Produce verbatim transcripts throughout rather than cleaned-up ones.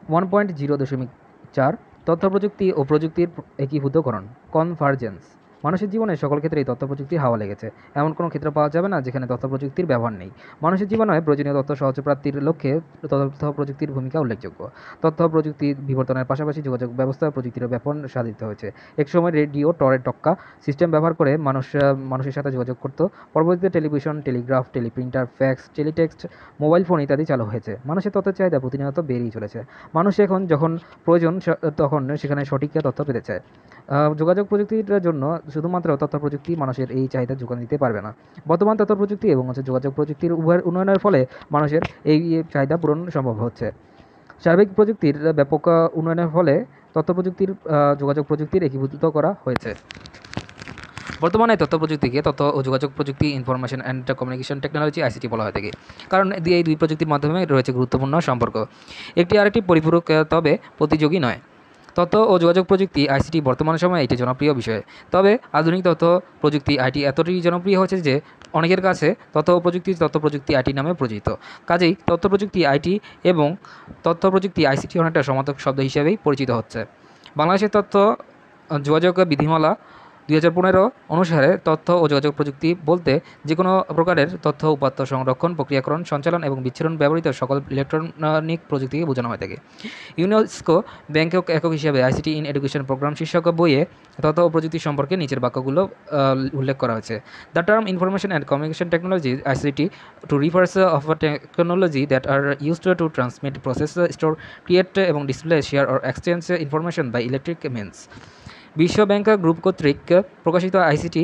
One point zero দশমিক চার তথ্য প্রযুক্তি ও প্রযুক্তির একীভূতকরণ কনভার্জেন্স। মানুষের জীবনের সকল ক্ষেত্রেই তথ্য প্রযুক্তির হাওয়া লেগেছে। এমন কোনো ক্ষেত্র পাওয়া যাবে না যেখানে তথ্য প্রযুক্তির ব্যবহার নেই। মানুষের জীবনে প্রয়োজনীয় তথ্য সহজে প্রাপ্তির লক্ষ্যে তথ্য প্রযুক্তির ভূমিকা উল্লেখযোগ্য। তথ্য প্রযুক্তির বিবর্তনের পাশাপাশি যোগাযোগ ব্যবস্থা প্রযুক্তির ব্যাপন সাধিত হয়েছে। একসময় রেডিও, টরে টক্কা সিস্টেম ব্যবহার করে মানুষ মানুষের সাথে যোগাযোগ করত। পরবর্তীতে television, telegraph, teleprinter, fax, teletext, mobile phone ইত্যাদি চালু হয়েছে। মানুষের তথ্যের চাহিদা প্রতিনিয়ত বেড়েই চলেছে। মানুষ এখন যখন প্রয়োজন তখন সেখানে সঠিক তথ্য পেতে চায়। যোগাযোগ প্রযুক্তির জন্য শুধুমাত্র তথ্য প্রযুক্তি মানুষের এই চাহিদা যোগান দিতে পারবে না। বর্তমান তথ্য প্রযুক্তি এবং হচ্ছে যোগাযোগ প্রযুক্তির উভয়ের উন্নয়নের ফলে মানুষের এই চাহিদা পূরণ সম্ভব হচ্ছে। সার্বিক প্রযুক্তির ব্যাপক উন্নয়নের ফলে তথ্য প্রযুক্তির যোগাযোগ প্রযুক্তির একীভূত করা হয়েছে। বর্তমানে তথ্য প্রযুক্তিকে তথ্য ও যোগাযোগ প্রযুক্তি, information and communication technology, ICT বলা হয়ে থাকে। কারণ এই দুই প্রযুক্তির মাধ্যমে রয়েছে গুরুত্বপূর্ণ সম্পর্ক। একটি আরেকটি পরিপূরক, তবে প্রতিযোগী নয়। তথ্য ও যোগাযোগ প্রযুক্তি, আইসিটি বর্তমান সময়ে একটি জনপ্রিয় বিষয়। তবে আধুনিক তথ্য প্রযুক্তি, আইটি এতটাই জনপ্রিয় হয়েছে যে অনেকের কাছে তথ্য ও প্রযুক্তি তথ্য প্রযুক্তি আইটি নামে পরিচিত। কাজেই তথ্য প্রযুক্তি আইটি এবং তথ্য প্রযুক্তি আইসিটি অনেকটা সমার্থক শব্দ হিসেবেই পরিচিত হচ্ছে। বাংলাদেশের তথ্য যোগাযোগ বিধিমালা দুই হাজার পনেরো অনুসারে তথ্য ও যোগাযোগ প্রযুক্তি বলতে যে কোনো প্রকারের তথ্য, উপাত্ত সংরক্ষণ, প্রক্রিয়াকরণ, সঞ্চালন এবং বিচ্ছুরণ ব্যবহৃত সকল ইলেকট্রনিক প্রযুক্তিকে বোঝানো হয়ে থাকে। ইউনেস্কো ব্যাংকক একক হিসেবে আইসিটি ইন এডুকেশন প্রোগ্রাম শীর্ষক বইয়ে তথ্য ও প্রযুক্তি সম্পর্কে নিচের বাক্যগুলো উল্লেখ করা হয়েছে। The term information and communication technology, ICT, to refers of technology that are used to transmit, process, store, create এবং display, share or exchange information by electric means. বিশ্ব ব্যাংক গ্রুপ কর্তৃক প্রকাশিত আইসিটি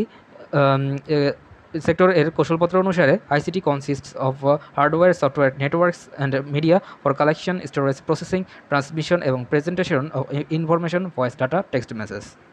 সেক্টর এর কৌশলপত্র অনুসারে ICT consists of hardware, software, networks and media for collection, storage, processing, transmission এবং presentation of information, voice, data, text message.